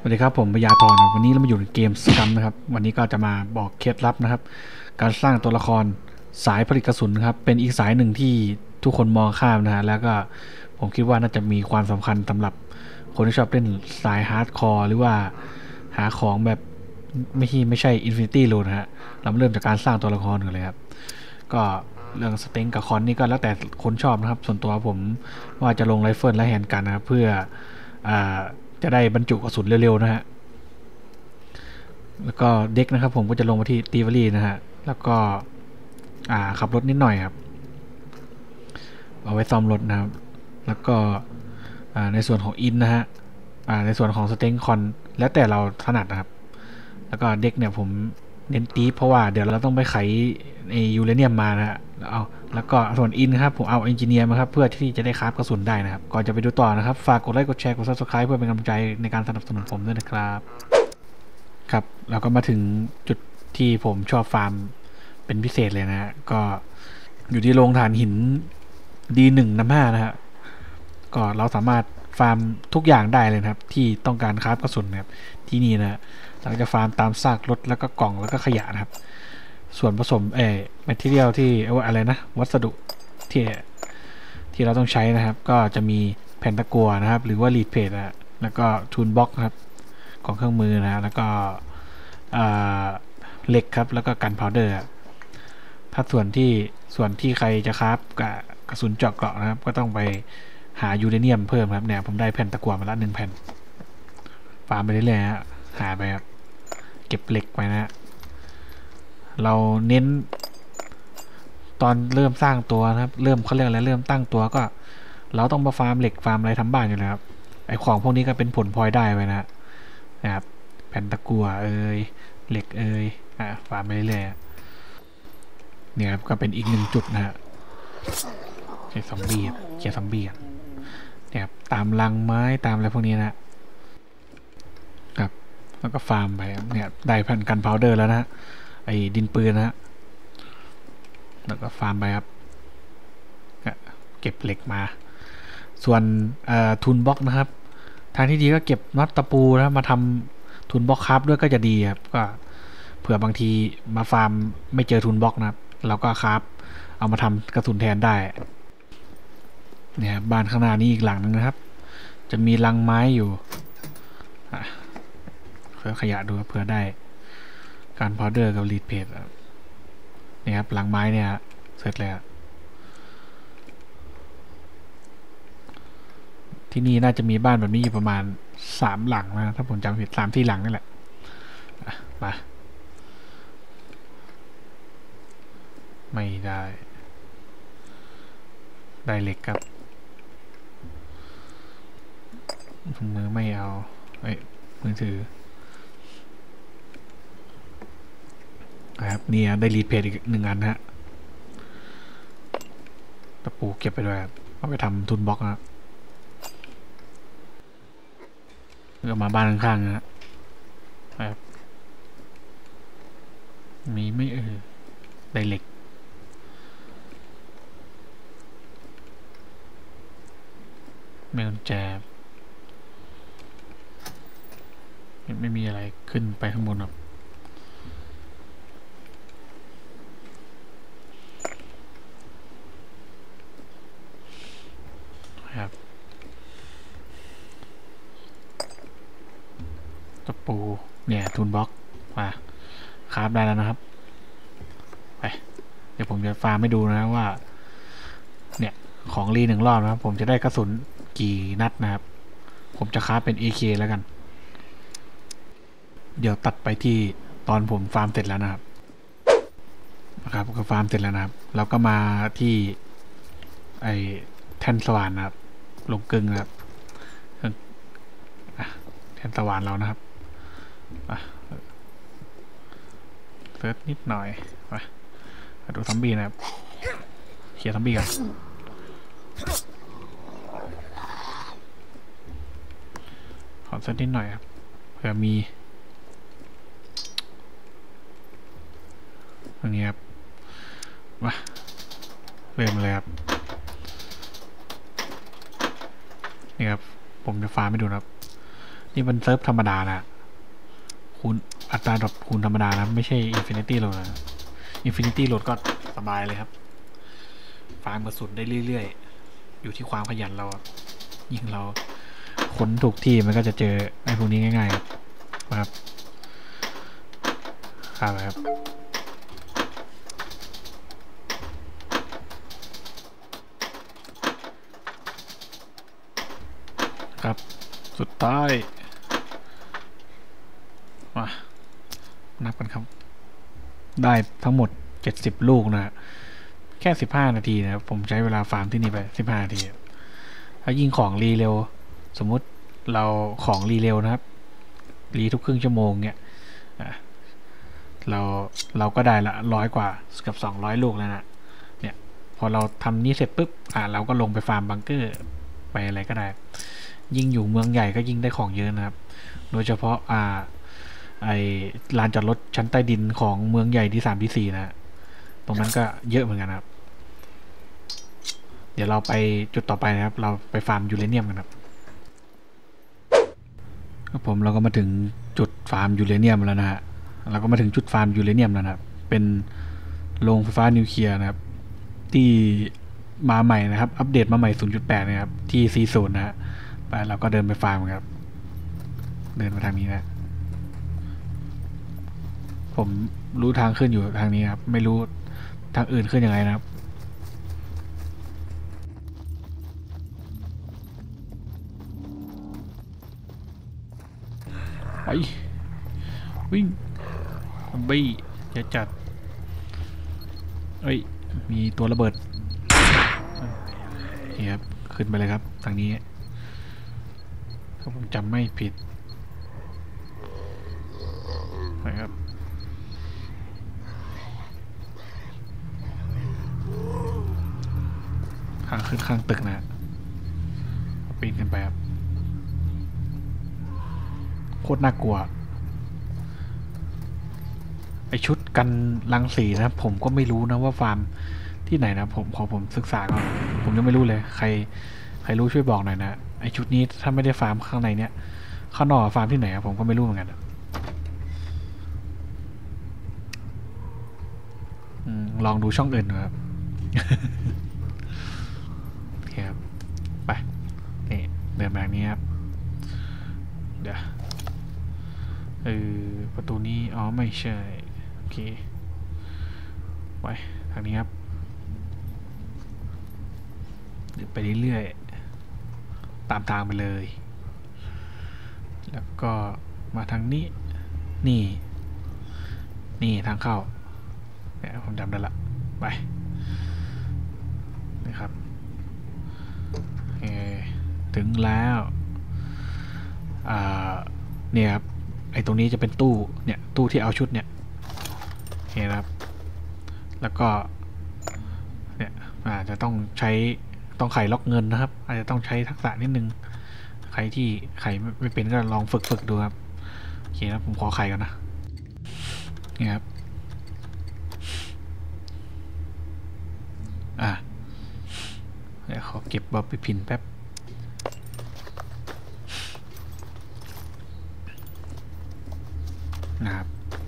สวัสดีครับผมปยาธรวันนี้เรามาอยู่ในเกมสกัมนะครับวันนี้ก็จะมาบอกเคล็ดลับนะครับการสร้างตัวละครสายผลิตกระสุนครับเป็นอีกสายหนึ่งที่ทุกคนมองข้ามนะฮะแล้วก็ผมคิดว่าน่าจะมีความสำคัญสำหรับคนที่ชอบเล่นสายฮาร์ดคอร์หรือว่าหาของแบบไม่ใช่อินฟินิตี้โลนะฮะเราเริ่มจากการสร้างตัวละครกันเลยครับก็เรื่องสเต็งกับคอนนี่ก็แล้วแต่คนชอบนะครับส่วนตัวผมว่าจะลงไรเฟิลและแฮนด์กันนะครับเพื่ออ่าจะได้บรรจุกระสุนเร็วๆนะฮะ แล้วก็เด็กนะครับผมก็จะลงมาที่ตีวอรี่นะฮะแล้วก็ขับรถนิดหน่อยครับเอาไว้ซ่อมรถนะครับแล้วก็ในส่วนของอินนะฮะในส่วนของสเต็งคอนแล้วแต่เราถนัดนะครับแล้วก็เด็กเนี่ยผมเน้นตีเพราะว่าเดี๋ยวเราต้องไปไขในยูเรเนียมมานะฮะแล้วก็ส่วนอินนะครับผมเอาเอนจิเนียร์มาครับเพื่อที่จะได้คราฟกระสุนได้นะครับก่อนจะไปดูต่อนะครับฝากกดไลค์กดแชร์กด Subscribe เพื่อเป็นกำลังใจในการสนับสนุนผมด้วยนะครับครับเราก็มาถึงจุดที่ผมชอบฟาร์มเป็นพิเศษเลยนะฮะก็อยู่ที่โรงถ่านหิน D1 น้ำ5นะฮะก็เราสามารถฟาร์มทุกอย่างได้เลยนะครับที่ต้องการคราฟกระสุนนะครับที่นี่นะเราจะฟาร์มตามซากรถแล้วก็กล่องแล้วก็ขยะนะครับส่วนผสมแมทเทียลที่อะไรนะวัสดุที่ที่เราต้องใช้นะครับก็จะมีแผ่นตะกั่วนะครับหรือว่าลีดเพจนะแล้วก็ทูลบ็อกครับของเครื่องมือนะแล้วก็เหล็กครับแล้วก็กันพาวเดอร์ถ้าส่วนที่ใครจะคราฟกับกระสุนเจาะเกราะนะครับก็ต้องไปหายูเรเนียมเพิ่มครับเนี่ยผมได้แผ่นตะกั่วมาละ1 แผ่นฟาร์มไปเรื่อยๆฮะหาไปครับเก็บเหล็กไปนะเราเน้นตอนเริ่มสร้างตัวนะครับเริ่มเขาเรียกอะไรเริ่มตั้งตัวก็เราต้องมาฟาร์มเหล็กฟาร์มอะไรทำบ้านอยู่แล้วครับไอของพวกนี้ก็เป็นผลพลอยได้ไปนะครับแผ่นตะกั่วเหล็กฟาร์มไปเรื่อยๆเนี่ยครับก็เป็นอีก1 จุดนะฮะเจอซอมบี้เนี่ยครับตามรังไม้ตามอะไรพวกนี้นะครับแล้วก็ฟาร์มไปเนี่ยได้แผ่นกันพาวเดอร์แล้วนะไอ้ดินปืนนะฮะแล้วก็ฟาร์มไปครับเก็บเหล็กมาส่วนทูนบ็อกนะครับทางที่ดีก็เก็บน็อตตะปูนะมาทำทูนบ็อกครับด้วยก็จะดีครับก็เผื่อบางทีมาฟาร์มไม่เจอทูนบ็อกนะครับเราก็ครับเอามาทำกระสุนแทนได้เนี่ยบ้านข้างหน้านี้อีกหลังนึงนะครับจะมีรังไม้อยู่เพื่อขยะดูเผื่อได้การพาวเดอร์กับลีดเพจเนี่ยครับรังไม้เนี่ยเสร็จแล้วที่นี่น่าจะมีบ้านแบบนี้อยู่ประมาณ3 หลังนะถ้าผมจำผิด3-4 หลังนี่แหละมาไม่ได้เหล็กครับมือไม่เอามือถือนะครับเนี่ยได้รีดเพจอีก1 อันนะฮะตะปูเก็บไปด้วยเอาไปทำทุนบล็อกก็มาบ้านข้างๆนะครับมีไม่ได้เหล็กไม่กุญแจไม่มีอะไรขึ้นไปข้างบนครับตะปูเนี่ยทูนบล็อกมาคราฟได้แล้วนะครับไปเดี๋ยวผมจะฟาร์มให้ดูนะว่าเนี่ยของรี1 รอบนะครับผมจะได้กระสุนกี่นัดนะครับผมจะคราฟเป็น AK แล้วกันเดี๋ยวตัดไปที่ตอนผมฟาร์มเสร็จแล้วนะครับก็ฟาร์มเสร็จแล้วนะครับเราก็มาที่ไอแท่นสว่านนะครับลงกึ่งนะครับแท่นสว่านเรานะครับเซิร์ชนิดหน่อยมาดูซอมบี้นะครับเคลียร์ซอมบี้กันขอเซิร์ชนิดหน่อยครับเผื่อมีอันนี้ครับมาเริ่มเลยครับนี่ครับผมจะฟาร์มให้ดูนะครับนี่เป็นเซิร์ฟธรรมดานะคูณอัตราดรอปคูณธรรมดานะไม่ใช่อินฟินิตี้โหลดนะอินฟินิตี้โหลดก็สบายเลยครับฟาร์มกระสุนได้เรื่อยๆอยู่ที่ความขยันเรายิ่งเราค้นถูกที่มันก็จะเจอไอ้พวกนี้ง่ายๆครับครับครับสุดท้ายมานับกันครับได้ทั้งหมด70ลูกนะแค่15นาทีนะครับผมใช้เวลาฟาร์มที่นี่ไป15นาทีถ้ายิ่งของรีเร็วสมมุติเราของรีเร็วนะครับรีทุกครึ่งชั่วโมงเนี่ยเราก็ได้ละ100 กว่ากับ200ลูกแล้วนะเนี่ยพอเราทำนี้เสร็จปุ๊บเราก็ลงไปฟาร์มบังเกอร์ไปอะไรก็ได้ยิ่งอยู่เมืองใหญ่ก็ยิ่งได้ของเยอะนะครับโดยเฉพาะไอลานจอดรถชั้นใต้ดินของเมืองใหญ่ที่3ที่4นะตรงนั้นก็เยอะเหมือนกันครับเดี๋ยวเราไปจุดต่อไปนะครับเราไปฟาร์มยูเรเนียมกันครับผมเราก็มาถึงจุดฟาร์มยูเรเนียมแล้วนะฮะเราก็มาถึงจุดฟาร์มยูเรเนียมแล้วนะครับเป็นโรงไฟฟ้านิวเคลียร์นะครับที่มาใหม่นะครับอัปเดตมาใหม่ 0.8 นะครับที่ 40 นะฮะไปเราก็เดินไปฟาร์มครับเดินมาทางนี้นะผมรู้ทางขึ้นอยู่ทางนี้ครับไม่รู้ทางอื่นขึ้นยังไงนะครับไปวิ่งบี้จะจัดเอ้ยมีตัวระเบิดนี่ครับขึ้นไปเลยครับทางนี้ถ้าผมจำไม่ผิดนะครับข้างขึ้นข้างตึกนะปีนขึ้นไปครับโคตรน่ากลัวไอชุดกันรังสีนะผมก็ไม่รู้นะว่าฟาร์มที่ไหนนะผมศึกษาก่อนผมยังไม่รู้เลยใครรู้ช่วยบอกหน่อยนะไอชุดนี้ถ้าไม่ได้ฟาร์มข้างในเนี้ยข้างนอกฟาร์มที่ไหนผมก็ไม่รู้เหมือนกันลองดูช่องอื่นดูครับโอเคครับไปนี่เดินแบบนี้ครับเดี๋ยวประตูนี้อ๋อไม่ใช่โอเคไปทางนี้ครับเดินไปเรื่อยๆตามทางไปเลยแล้วก็มาทางนี้นี่ทางเข้าเนี่ยผมจำได้ละไปนะครับถึงแล้วเนี่ยครับไอ้ตรงนี้จะเป็นตู้เนี่ยตู้ที่เอาชุดเนี่ยเห็นครับแล้วก็เนี่ยอาจจะต้องใช้ต้องไขล็อกเงินนะครับอาจจะต้องใช้ทักษะนิดนึงใครที่ไขไม่เป็นก็ลองฝึกดูครับโอเคครับผมขอไขก่อนนะนี่ครับเดี๋ยวขอเก็บบอบบี้พินแป๊บนะครับ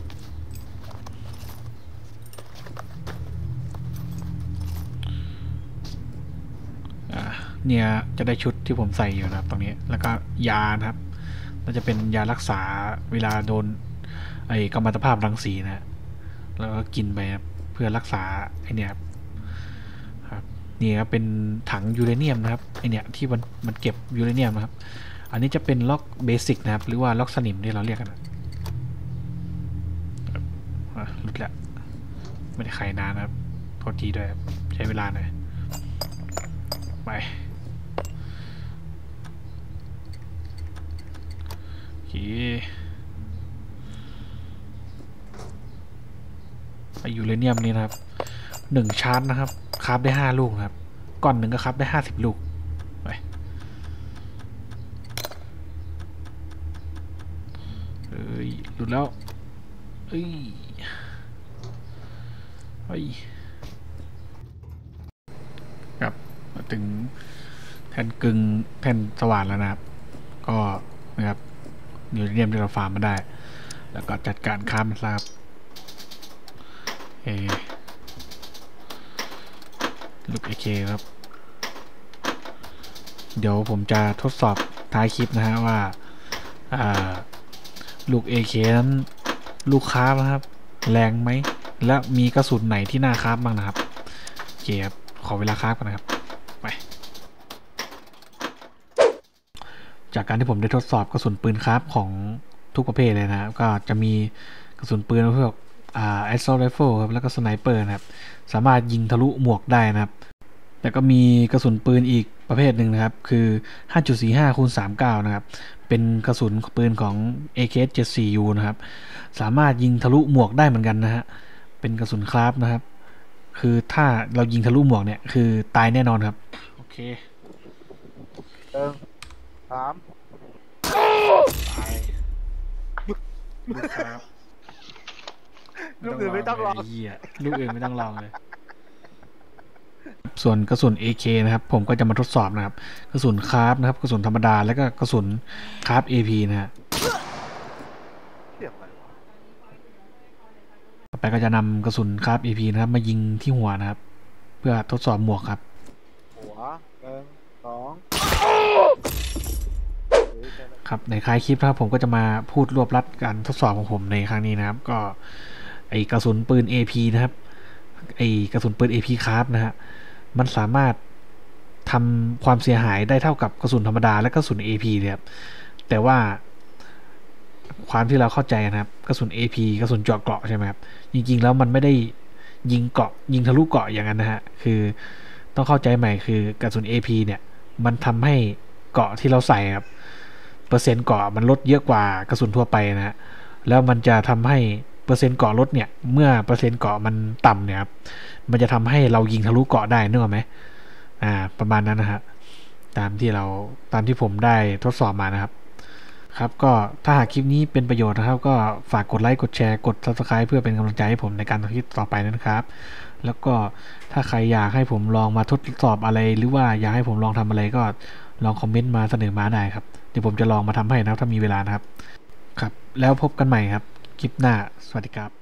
เนี่ยจะได้ชุดที่ผมใส่อยู่นะครับตรงนี้แล้วก็ยานะครับมันจะเป็นยารักษาเวลาโดนไอ้กัมมันตภาพรังสีนะแล้วก็กินไปเพื่อรักษาไอเนี่ยครับนี่ครับเป็นถังยูเรเนียมนะครับไอเนี่ยที่มันเก็บยูเรเนียมนะครับอันนี้จะเป็นล็อกเบสิกนะครับหรือว่าล็อกสนิมที่เราเรียกกันนะหลุดละไม่ได้ไขนานนะครับโทษทีด้วยใช้เวลาหน่อยไปยูเรเนียมนี่นะครับ1ชาร์จนะครับคราฟได้5ลูกนะครับก้อนหนึ่งก็คราฟได้50ลูกไปหลุดแล้วครับถึงแท่นกึ่งแท่นสว่านแล้วนะครับก็นะครับยูเรเนียมที่เราฟาร์มมาได้ แล้วก็จัดการค้ามันซะครับลูก AK ครับ เดี๋ยวผมจะทดสอบท้ายคลิปนะฮะว่าลูก AK นั้นลูกคราฟนะครับแรงไหมและมีกระสุนไหนที่น่าคราฟบ้างนะครับโอเคครับขอเวลาคราฟกันนะครับไปจากการที่ผมได้ทดสอบกระสุนปืนคราฟของทุกประเภทเลยนะครับก็จะมีกระสุนปืนพวกassault rifle ครับแล้วก็สไนเปอร์นะครับสามารถยิงทะลุหมวกได้นะครับแล้วก็มีกระสุนปืนอีกประเภทหนึ่งนะครับคือ 5.45x39 นะครับเป็นกระสุนปืนของ AK74U นะครับสามารถยิงทะลุหมวกได้เหมือนกันนะฮะเป็นกระสุนคราฟนะครับคือถ้าเรายิงทะลุหมวกเนี่ยคือตายแน่นอนครับโอเค 3 ตายลูกครับลูกอื่นไม่ต้องลองลูกอื่นไม่ต้องลองเลยส่วนกระสุน AK นะครับผมก็จะมาทดสอบนะครับกระสุนคราฟนะครับกระสุนธรรมดาแล้วก็กระสุนคราฟ AP นะฮะต่อไปก็จะนำกระสุนคราฟ AP นะครับมายิงที่หัวนะครับเพื่อทดสอบหมวกครับหัว1 2 ครับในท้ายคลิปนะครับผมก็จะมาพูดรวบรัดการทดสอบของผมในครั้งนี้นะครับก็ไอกระสุนปืน AP นะครับไอกระสุนปืน AP คราฟนะฮะมันสามารถทำความเสียหายได้เท่ากับกระสุนธรรมดาและกระสุน AP เลยครับแต่ว่าความที่เราเข้าใจนะครับกระสุน AP กระสุนเจาะเกราะใช่ไหมครับจริงๆแล้วมันไม่ได้ยิงเกราะยิงทะลุเกราะอย่างนั้นนะฮะคือต้องเข้าใจใหม่คือกระสุน AP เนี่ยมันทำให้เกราะที่เราใส่ครับเปอร์เซ็นต์เกราะมันลดเยอะกว่ากระสุนทั่วไปนะฮะแล้วมันจะทำให้เปอร์เซ็นต์เกราะลดเนี่ยเมื่อเปอร์เซ็นต์เกราะมันต่ำเนี่ยครับมันจะทำให้เรายิงทะลุเกราะได้นึกออกไหมประมาณนั้นนะฮะตามที่ผมได้ทดสอบมานะครับครับก็ถ้าหากคลิปนี้เป็นประโยชน์นะครับก็ฝากกดไลค์กดแชร์กด Subscribe เพื่อเป็นกำลังใจให้ผมในการทำคลิปต่อไปนะครับแล้วก็ถ้าใครอยากให้ผมลองมาทดสอบอะไรหรือว่าอยากให้ผมลองทำอะไรก็ลองคอมเมนต์มาเสนอมาได้ครับเดี๋ยวผมจะลองมาทำให้นะครับถ้ามีเวลานะครับครับแล้วพบกันใหม่ครับคลิปหน้าสวัสดีครับ